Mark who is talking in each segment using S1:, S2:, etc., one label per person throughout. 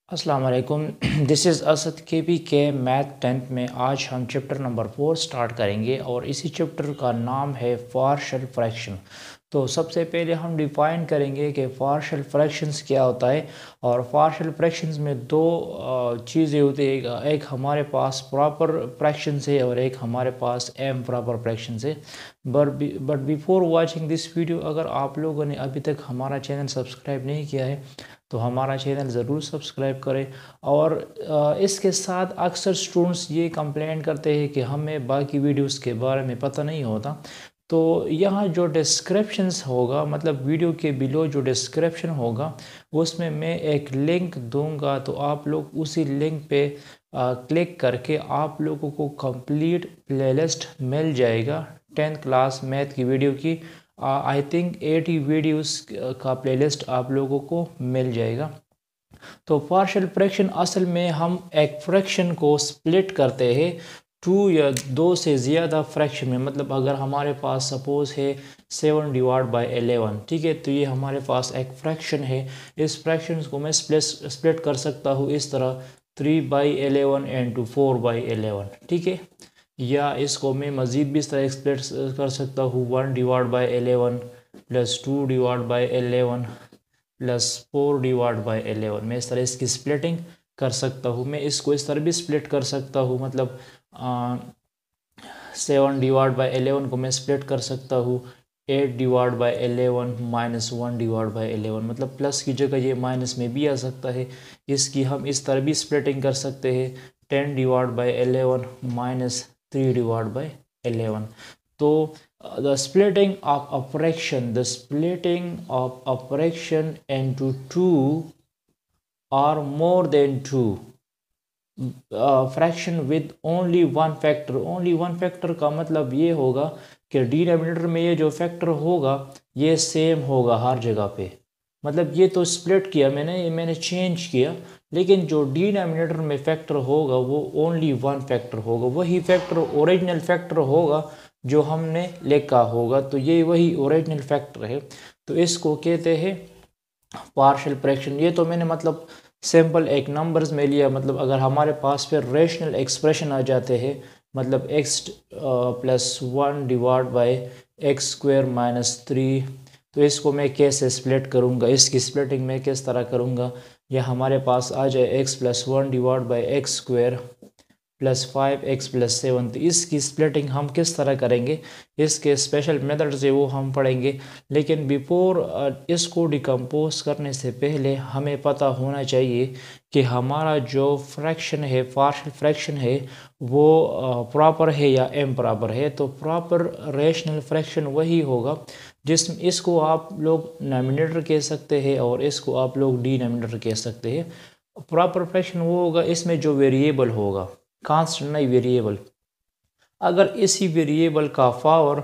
S1: अस्सलाम वालेकुम। This is Asad के मैथ 10th में आज हम चैप्टर नंबर 4 स्टार्ट करेंगे और इसी चैप्टर का नाम है पार्शियल फ्रैक्शन। तो सबसे पहले हम डिफाइन करेंगे कि पार्शियल फ्रैक्शंस क्या होता है। और पार्शियल फ्रैक्शंस में दो चीज़ें होती है, एक हमारे पास प्रॉपर फ्रैक्शंस है और एक हमारे पास एम प्रॉपर फ्रैक्शंस है। But before watching this video, अगर आप लोगों ने अभी तक हमारा चैनल सब्सक्राइब नहीं किया है तो हमारा चैनल ज़रूर सब्सक्राइब करें। और इसके साथ अक्सर स्टूडेंट्स ये कंप्लेंट करते हैं कि हमें बाकी वीडियोस के बारे में पता नहीं होता। तो यहाँ जो डिस्क्रिप्शंस होगा, मतलब वीडियो के बिलो जो डिस्क्रिप्शन होगा उसमें मैं एक लिंक दूंगा, तो आप लोग उसी लिंक पे क्लिक करके आप लोगों को कंप्लीट प्लेलिस्ट मिल जाएगा 10th क्लास मैथ की वीडियो की। आई थिंक 80 वीडियोस का प्लेलिस्ट आप लोगों को मिल जाएगा। तो पार्शियल फ्रैक्शन असल में हम एक फ्रैक्शन को स्प्लिट करते हैं टू या दो से ज़्यादा फ्रैक्शन में। मतलब अगर हमारे पास सपोज़ है 7/11, ठीक है, तो ये हमारे पास एक फ्रैक्शन है। इस फ्रैक्शन को मैं स्प्लिट कर सकता हूँ इस तरह 3/11 इंटू 4/11, ठीक है। या इसको मैं मज़ीद भी इस तरह स्प्लिट कर सकता हूँ 1/11 प्लस 2/11 प्लस 4/11। मैं इस तरह इसकी स्प्लिटिंग कर सकता हूँ। मैं इसको इस तरह भी स्प्लिट कर सकता हूँ, मतलब 7/11 को मैं स्प्लिट कर सकता हूँ 8/11 माइनस 1/11। मतलब प्लस की जगह ये माइनस में भी आ सकता है। इसकी हम इस तरह भी स्प्लिटिंग कर सकते हैं 10/11 माइनस 3/11। तो the splitting of a fraction into two or more than two fraction with only one factor का मतलब ये होगा कि डिनोमिनेटर में ये जो फैक्टर होगा ये सेम होगा हर जगह पे। मतलब ये तो स्प्लिट किया मैंने चेंज किया, लेकिन जो डिनोमिनेटर में फैक्टर होगा वो ओनली वन फैक्टर होगा, वही फैक्टर ओरिजिनल फैक्टर होगा जो हमने लिखा होगा। तो ये वही ओरिजिनल फैक्टर है, तो इसको कहते हैं पार्शियल फ्रैक्शन। ये तो मैंने मतलब सिंपल एक नंबर्स में लिया। मतलब अगर हमारे पास फिर रेशनल एक्सप्रेशन आ जाते हैं, मतलब x प्लस 1/x² माइनस 3, तो इसको मैं कैसे स्प्लिट करूँगा, इसकी स्प्लिटिंग मैं किस तरह करूँगा। या हमारे पास आ जाए x plus 1/x² plus 5x plus 7, तो इसकी स्प्लिटिंग हम किस तरह करेंगे, इसके स्पेशल मेथड से वो हम पढ़ेंगे। लेकिन बिफोर इसको डिकम्पोज करने से पहले हमें पता होना चाहिए कि हमारा जो फ्रैक्शन है, पार्शियल फ्रैक्शन है, वो प्रॉपर है या इम्प्रॉपर है। तो प्रॉपर रेशनल फ्रैक्शन वही होगा जिसमें इसको आप लोग नोमिनेटर कह सकते हैं और इसको आप लोग डिनोमिनेटर कह सकते हैं। प्रॉपर फ्रैक्शन वो होगा इसमें जो वेरिएबल होगा, कांस्टेंट नहीं वेरिएबल। अगर इसी वेरिएबल का पावर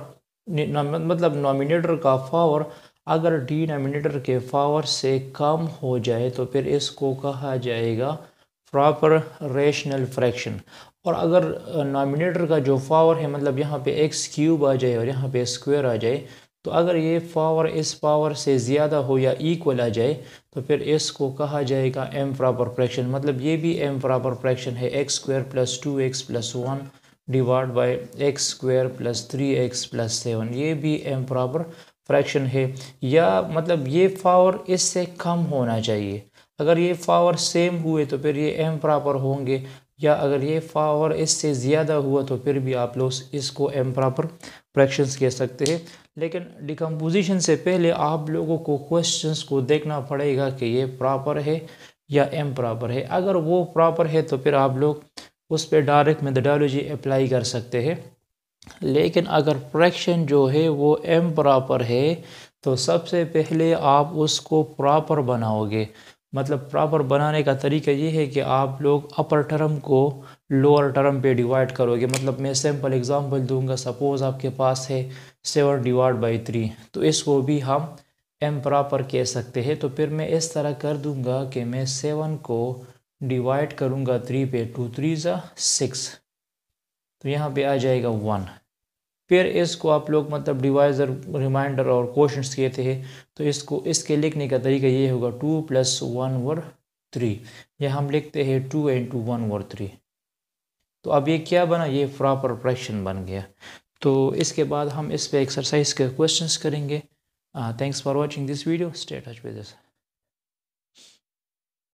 S1: मतलब नोमिनेटर का पावर अगर डिनोमिनेटर के पावर से कम हो जाए तो फिर इसको कहा जाएगा प्रॉपर रेशनल फ्रैक्शन। और अगर नोमिनेटर का जो पावर है, मतलब यहाँ पे x³ आ जाए और यहाँ पे स्क्वायर आ जाए, तो अगर ये पावर इस पावर से ज़्यादा हो या इक्वल आ जाए तो फिर इसको कहा जाएगा एम प्रॉपर फ्रैक्शन। मतलब ये भी एम प्रॉपर फ्रैक्शन है, x² plus 2x plus 1 divide by x² plus 3x plus 7, ये भी एम प्रॉपर फ्रैक्शन है। या मतलब ये पावर इससे कम होना चाहिए। अगर ये पावर सेम हुए तो फिर ये एम प्रॉपर होंगे, या अगर ये पावर इससे ज़्यादा हुआ तो फिर भी आप लोग इसको एम प्रॉपर फ्रैक्शंस कह सकते हैं। लेकिन डिकम्पोजिशन से पहले आप लोगों को क्वेश्चंस को देखना पड़ेगा कि ये प्रॉपर है या इम प्रॉपर है। अगर वो प्रॉपर है तो फिर आप लोग उस पर डायरेक्ट मेथडोलॉजी अप्लाई कर सकते हैं। लेकिन अगर फ्रैक्शन जो है वो इम प्रॉपर है तो सबसे पहले आप उसको प्रॉपर बनाओगे। मतलब प्रॉपर बनाने का तरीका ये है कि आप लोग अपर टर्म को लोअर टर्म पे डिवाइड करोगे। मतलब मैं सिंपल एग्जांपल दूंगा, सपोज़ आपके पास है 7/3, तो इसको भी हम एम प्रॉपर कह सकते हैं। तो फिर मैं इस तरह कर दूंगा कि मैं 7 को डिवाइड करूंगा 3 पे, 2 3 6, तो यहाँ पे आ जाएगा 1। फिर इसको आप लोग मतलब डिवाइज़र, रिमाइंडर और क्वोशंट्स कहते हैं। तो इसको इसके लिखने का तरीका ये होगा 2 + 1/2 3। या हम लिखते हैं 2 into 1/3। तो अब ये क्या बना, ये प्रॉपर फ्रैक्शन बन गया। तो इसके बाद हम इस पे एक्सरसाइज के क्वेश्चंस करेंगे। Thanks for watching this video, stay touch with us.